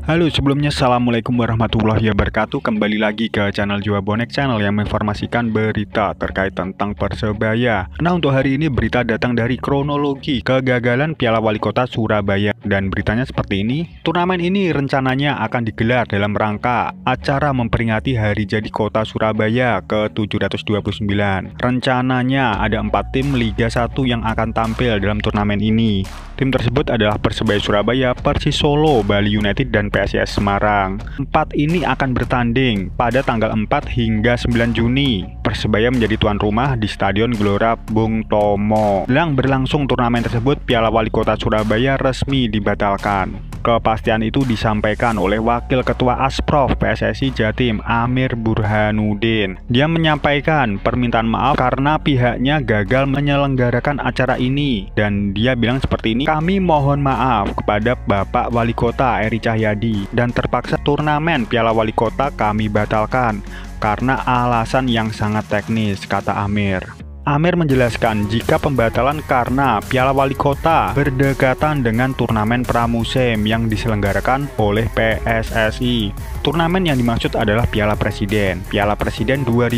Halo, sebelumnya Assalamualaikum warahmatullahi wabarakatuh. Kembali lagi ke channel Jawa Bonek, channel yang menginformasikan berita terkait tentang Persebaya. Nah, untuk hari ini berita datang dari kronologi kegagalan Piala Wali Kota Surabaya. Dan beritanya seperti ini. Turnamen ini rencananya akan digelar dalam rangka acara memperingati Hari Jadi Kota Surabaya ke-729. Rencananya ada 4 tim Liga 1 yang akan tampil dalam turnamen ini. Tim tersebut adalah Persebaya Surabaya, Persis Solo, Bali United, dan PSIS Semarang. 4 ini akan bertanding pada tanggal 4 hingga 9 Juni. Persebaya menjadi tuan rumah di Stadion Gelora Bung Tomo. Jelang berlangsung turnamen tersebut, Piala Wali Kota Surabaya resmi dibatalkan. Kepastian itu disampaikan oleh Wakil Ketua Asprof PSSI Jatim, Amir Burhanuddin. Dia menyampaikan permintaan maaf karena pihaknya gagal menyelenggarakan acara ini. Dan dia bilang seperti ini, kami mohon maaf kepada Bapak Wali Kota Eri Cahyadi dan terpaksa turnamen Piala Wali Kota kami batalkan karena alasan yang sangat teknis, kata Amir. Amir menjelaskan jika pembatalan karena Piala Wali Kota berdekatan dengan turnamen pramusim yang diselenggarakan oleh PSSI. Turnamen yang dimaksud adalah Piala Presiden. Piala Presiden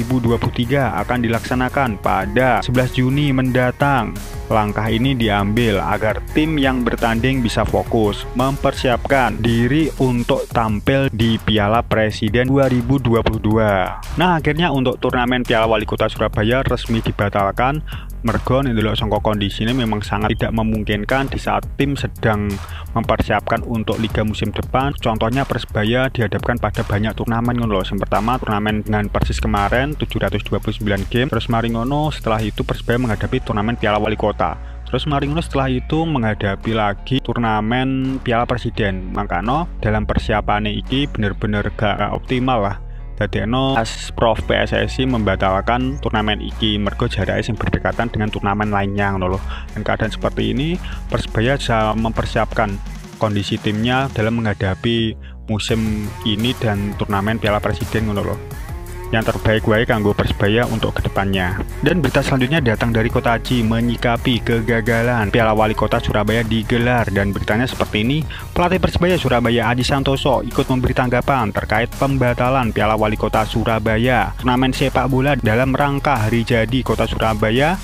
2023 akan dilaksanakan pada 11 Juni mendatang. Langkah ini diambil agar tim yang bertanding bisa fokus mempersiapkan diri untuk tampil di Piala Presiden 2022. Nah, akhirnya untuk turnamen Piala Wali Kota Surabaya resmi dibatalkan. Mergo ndelok sangka kondisine memang sangat tidak memungkinkan di saat tim sedang mempersiapkan untuk liga musim depan. Contohnya Persebaya dihadapkan pada banyak turnamen ngono lho. Yang pertama turnamen dengan Persis kemarin 729 game. Terus mari ngono setelah itu Persebaya menghadapi turnamen Piala Wali Kota. Terus mari ngono setelah itu menghadapi lagi turnamen Piala Presiden. Makanya dalam persiapan ini bener-bener gak optimal lah. Dadekno Asprof PSSI membatalkan turnamen iki mergo jaraknya yang berdekatan dengan turnamen lainnya ngono lho. Dan keadaan seperti ini Persebaya bisa mempersiapkan kondisi timnya dalam menghadapi musim ini dan turnamen Piala Presiden ngono lho. Yang terbaik wae kanggo Persebaya untuk kedepannya. Dan berita selanjutnya datang dari Kotaji menyikapi kegagalan Piala Wali Kota Surabaya digelar. Dan beritanya seperti ini, pelatih Persebaya Surabaya Aji Santoso ikut memberi tanggapan terkait pembatalan Piala Wali Kota Surabaya, turnamen sepak bola dalam rangka Hari Jadi Kota Surabaya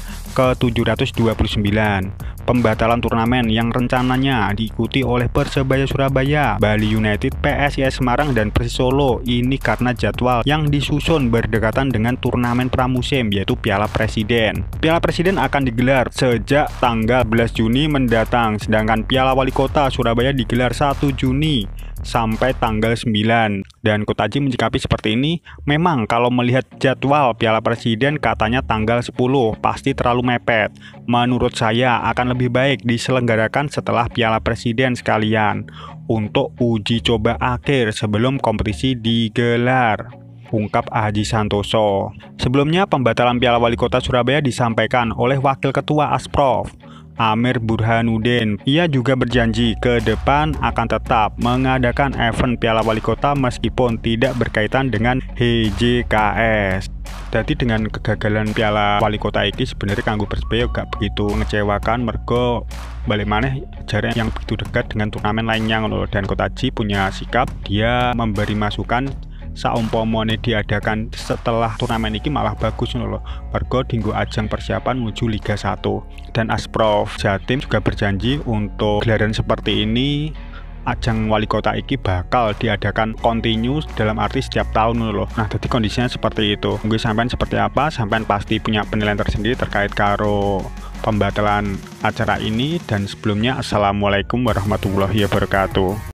ke-729. Pembatalan turnamen yang rencananya diikuti oleh Persebaya Surabaya, Bali United, PSIS Semarang, dan Persis Solo ini karena jadwal yang disusun berdekatan dengan turnamen pramusim yaitu Piala Presiden. Piala Presiden akan digelar sejak tanggal 11 Juni mendatang, sedangkan Piala Wali Kota Surabaya digelar 1 Juni sampai tanggal 9. Dan Kotaji menyikapi seperti ini, memang kalau melihat jadwal Piala Presiden katanya tanggal 10 pasti terlalu mepet. Menurut saya akan lebih baik diselenggarakan setelah Piala Presiden sekalian untuk uji coba akhir sebelum kompetisi digelar, ungkap Aji Santoso. Sebelumnya pembatalan Piala Wali Kota Surabaya disampaikan oleh Wakil Ketua Asprof Amir Burhanuddin. Ia juga berjanji ke depan akan tetap mengadakan event Piala Wali Kota meskipun tidak berkaitan dengan HJKS. Jadi dengan kegagalan Piala Wali Kota ini sebenarnya kanggo Persebaya gak begitu ngecewakan mergo balik maneh jarak yang begitu dekat dengan turnamen lainnya ngono. Dan Kotaji punya sikap, dia memberi masukan saumpamane diadakan setelah turnamen ini malah bagus ngono lho. Mergo dinggo ajang persiapan menuju Liga 1. Dan Asprof Jatim juga berjanji untuk gelaran seperti ini ajang wali kota iki bakal diadakan kontinu dalam arti setiap tahun ngono lho. Nah, jadi kondisinya seperti itu. Mungkin sampean seperti apa? Sampean pasti punya penilaian tersendiri terkait karo pembatalan acara ini. Dan sebelumnya Assalamualaikum warahmatullahi wabarakatuh.